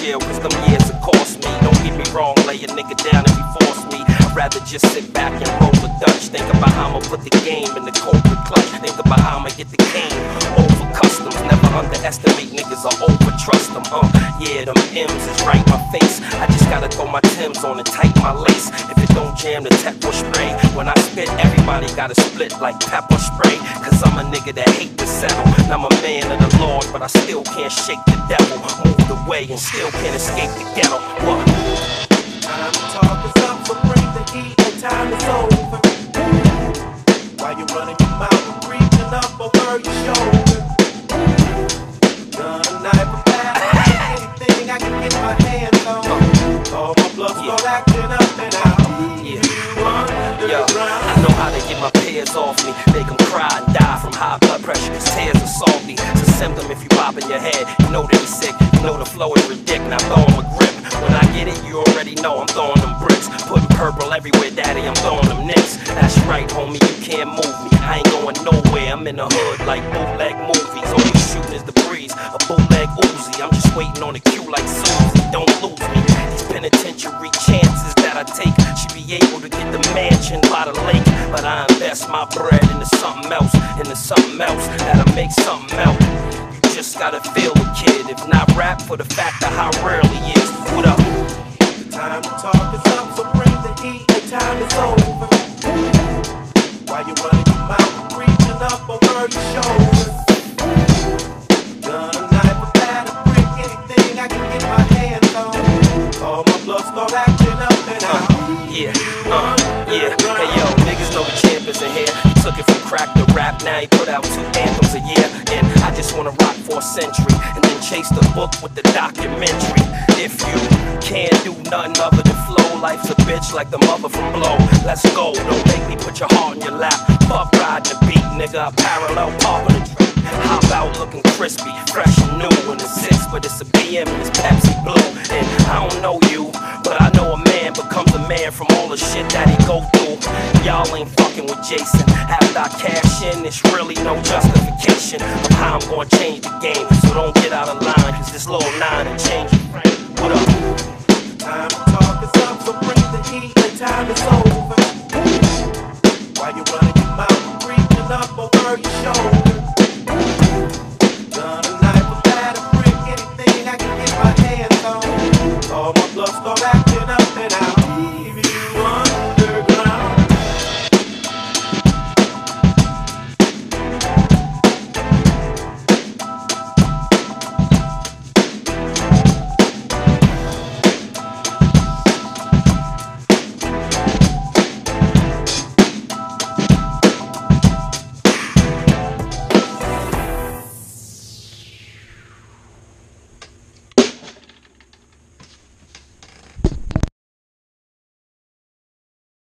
jail, cause them years have cost me. Don't get me wrong, lay a nigga down if he force me. I'd rather just sit back and roll the Dutch. Think about how I'ma put the game in the corporate clutch. Think about how I'ma get the cane over customs. Never underestimate niggas or over trust them. Yeah, them M's is right in my face. I just gotta throw my Timbs on and tighten my lace. If it don't jam, the tech will spray. When I spit, everybody gotta split like pepper spray. Cause I'm a nigga that hate to settle. And I'm a man of the Lord, but I still can't shake the devil. Moved away and still can't escape the ghetto. What? Time to talk is up, so bring the heat and time is over. While you're running your mouth and reaching up over your shoulder. Gun, knife, or bat, anything I can get my hands on. All my blood start acting up and out. Yo, I know how to get my peers off me. Make them cry and die from high blood pressure, cause tears are salty. It's a symptom if you pop in your head. You know that he's sick, you know the flow is ridiculous. Now throw him a grip. When I get it, you already know I'm throwing them bricks. Putting purple everywhere, daddy, I'm throwing them nicks. That's right, homie, you can't move me. I ain't going nowhere, I'm in the hood like bootleg movies. All you shooting is the breeze, a bootleg Uzi. I'm just waiting on the cue like Susie, don't lose me. These penitentiary chances that I take should be able to get the mansion by the lake. But I invest my bread into something else that'll make something melt. You just gotta feel the kid, if not rap for the fact of how rarely he is. What up? The time to talk is up, so bring the heat and time is over. While you're running your mouth, reaching up over your shoulder. Gun, knife, or bat, a brick, anything I can get my hands on. All my blood start acting up and out. Yeah. Hey yo, niggas know the champ is in here. He took it from crack to rap, now he put out 2 anthems a year. And I just wanna rock for a century, and then chase the book with the documentary. If you can't do nothing other than flow, life's a bitch like the mother from Blow. Let's go, don't make me put your heart in your lap. Fuck riding the beat, nigga, I parallel parking the track. How about looking crispy, fresh and new in the 6, but it's a BM and it's Pepsi Blue. And I don't know you, but I know a man becomes a man from all the shit that he go through. Y'all ain't fucking with Jason. After I cash in, it's really no justification of how I'm gonna change the game. So don't get out of line, cause this little 9 will change your frame.